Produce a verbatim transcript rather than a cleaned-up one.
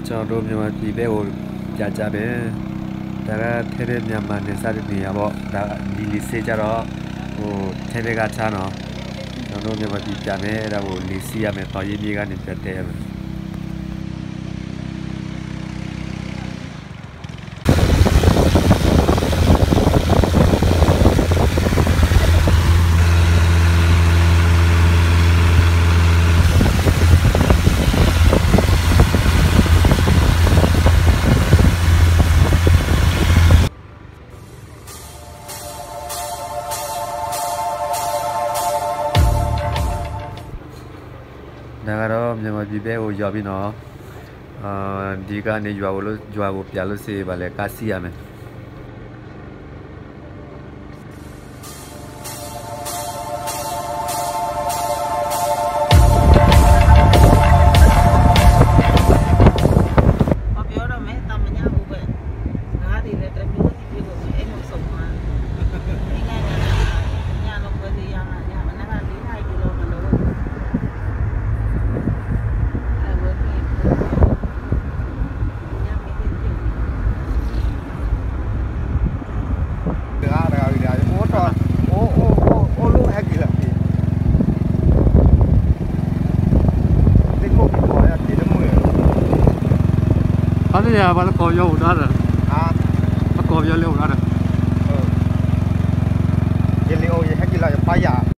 ကျွန်တော်တို့မြန်မာပြည်ဘက်ကိုကြာကြပဲဒါကထဲထဲမြန်မာနေစားတဲ့နေရာပေါ့ဒါဒီလီစေးကြတော့ဟိုထဲထဲကချားနော်ကျွန်တော်တို့မြန်မာပြည်ကြာမယ်အဲ့ဒါကိုလီစီရမယ်တော်ရည်မြေကနေပြတ်တယ်ဒါကတော့မြန်မာပြည်ဘက်ကိုရောက်ပြီးတော့အာဒီကနေရွာကိုလို့ရွာကိုပြလို့စေးပါလေကားစီးရမယ်Ada ya, bala kau jauh dah dah. Ah, kau jauh lewat dah. Oh, jadi oh, ya, kita lah payah.